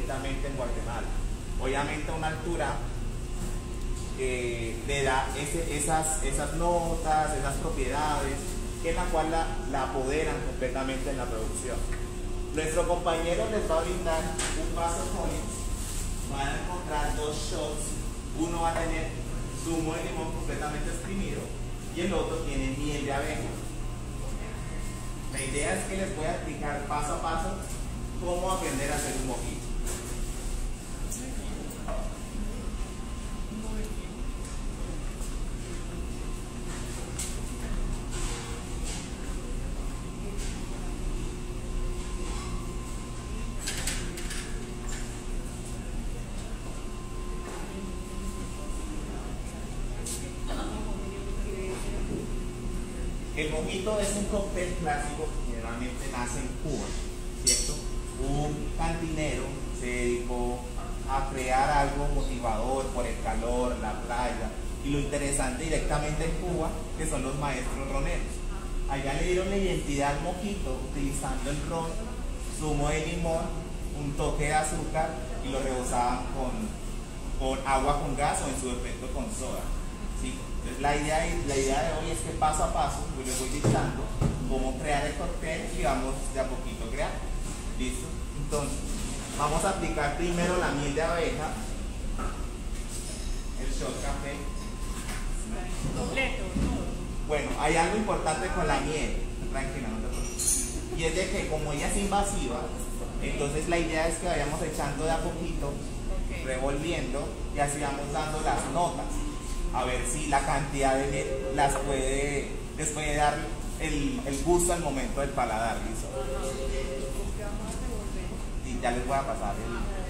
directamente en Guatemala. Obviamente a una altura le da esas notas, esas propiedades, en la cual la apoderan completamente en la producción. Nuestro compañero les va a brindar un vaso Collins, van a encontrar dos shots, uno va a tener zumo de limón completamente exprimido y el otro tiene miel de abeja. La idea es que les voy a explicar paso a paso cómo aprender a hacer un mojito. El mojito es un cóctel clásico que generalmente nace en Cuba, ¿cierto? Un cantinero se dedicó a crear algo motivador por el calor, la playa, y lo interesante directamente en Cuba, que son los maestros roneros. Allá le dieron la identidad al mojito utilizando el ron, zumo de limón, un toque de azúcar y lo rebozaban con agua con gas o en su defecto con soda. ¿Sí? Entonces la idea de hoy es que paso a paso yo les voy dictando cómo crear el cóctel y vamos de a poquito creando. ¿Listo? Entonces, vamos a aplicar primero la miel de abeja, el shot café. Completo, todo. Bueno, hay algo importante con la miel, tranquila, no te preocupes. Y es de que como ella es invasiva, entonces la idea es que vayamos echando de a poquito, revolviendo, y así vamos dando las notas. A ver si la cantidad de miel les puede dar el gusto al momento del paladar, ¿listo? Y ya les voy a pasar el...